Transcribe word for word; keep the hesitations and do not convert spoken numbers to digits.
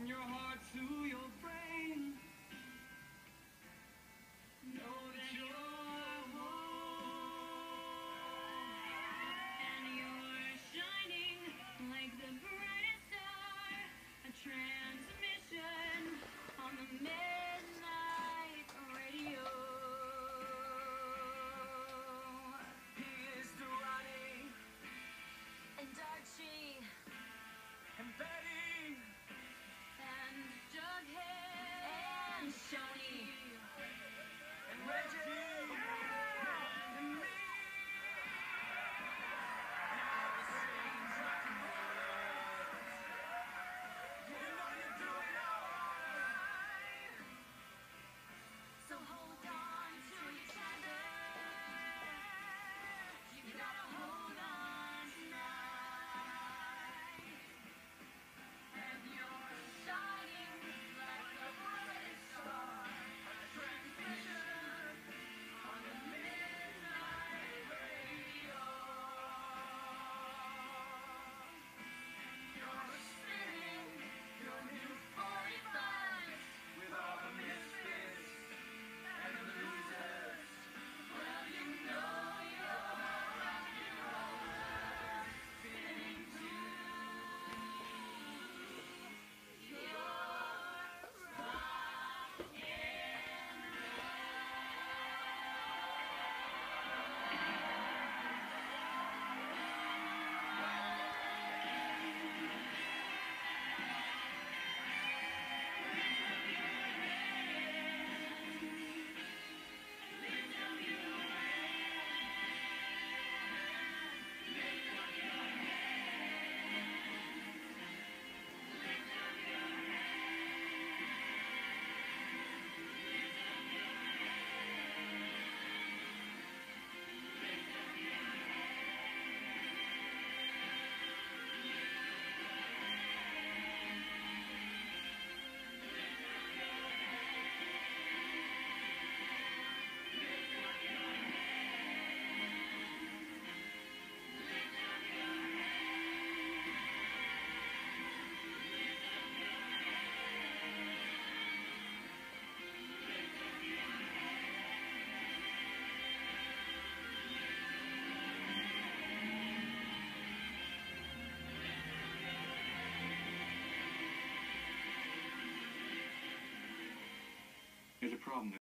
your heart to your brain. Know that you're home, and you're shining like the brightest star. A transmission on the midnight radio. Here's to Ronnie and Archie and Betty and Jughead and Shoney and Reggie and me. And all the same rock and rollers. You know you're doing alright. So hold on to each other. You gotta hold on tonight. And you're shining like the brightest star. A transmission on the midnight radio. You're spinning your new forty-five with all the misfits and the losers. Well, you know you're rock and rollers spinning too. You're rock and There's a problem.